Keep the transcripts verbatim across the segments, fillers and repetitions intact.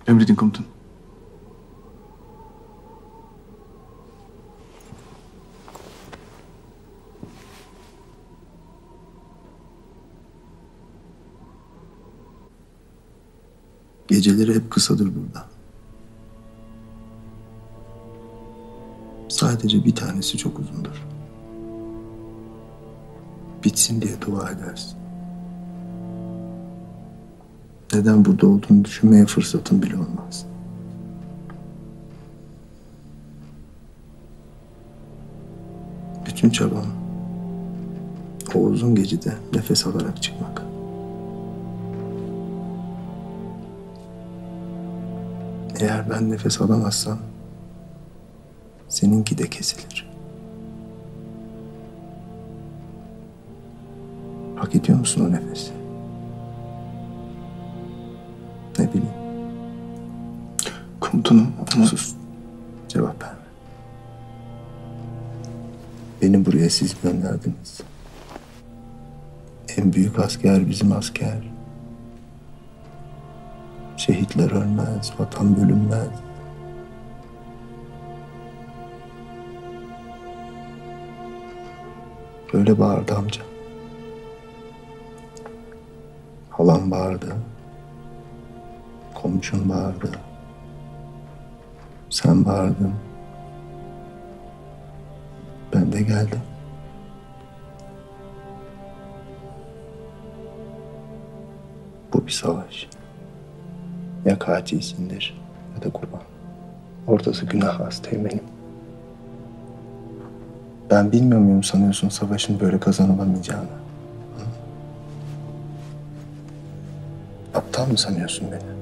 Emredin komutanım. Geceleri hep kısadır burada. Sadece bir tanesi çok uzundur. Bitsin diye dua edersin. Neden burada olduğunu düşünmeye fırsatın bile olmaz. Bütün çabam o uzun gecede nefes alarak çıkmak. Eğer ben nefes alamazsam seninki de kesilir. Hak ediyor musun o nefesi? Ne bileyim. Komutanım ama... Sus. Cevap verme. Beni buraya siz gönderdiniz. En büyük asker bizim asker. Şehitler ölmez, vatan bölünmez. Böyle bağırdı amca. Halam bağırdı. Komşun bağırdı. Sen bağırdın. Ben de geldim. Bu bir savaş. Ya katilsindir ya da kurban. Ortası günah az teğmenim. Ben bilmiyor muyum sanıyorsun savaşın böyle kazanılamayacağını? Hı? Aptal mı sanıyorsun beni?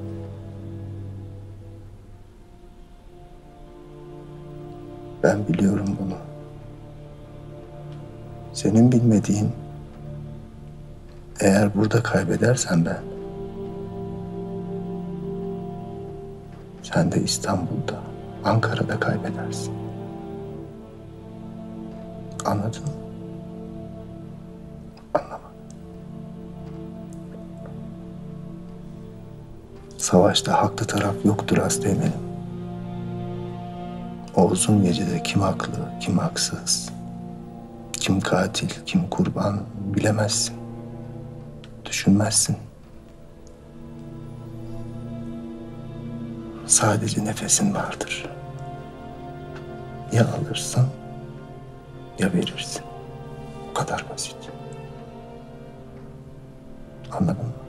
Ben biliyorum bunu. Senin bilmediğin, eğer burada kaybedersen ben, sen de İstanbul'da, Ankara'da kaybedersin. Anladın mı? Anlama. Savaşta haklı taraf yoktur Asteğmen'im. O uzun gecede kim haklı, kim haksız, kim katil, kim kurban bilemezsin. Düşünmezsin. Sadece nefesin vardır. Ya alırsan ya verirsin. Bu kadar basit. Anladın mı?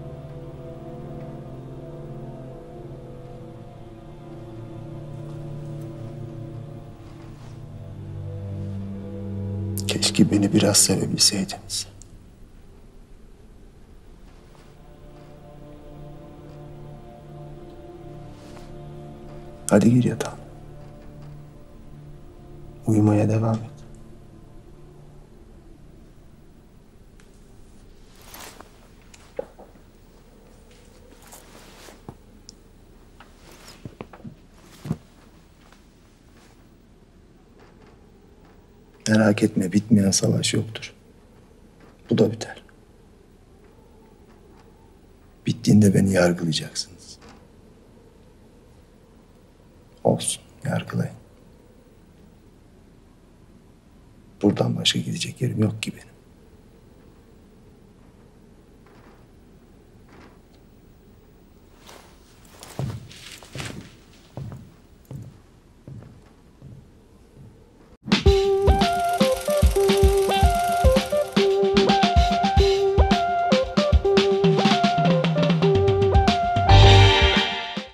Keşke beni biraz sevebilseydiniz. Hadi gir yatağa. Uyumaya devam et. Merak etme, bitmeyen savaş yoktur. Bu da biter. Bittiğinde beni yargılayacaksınız. Olsun, yargılayın. Buradan başka gidecek yerim yok ki benim.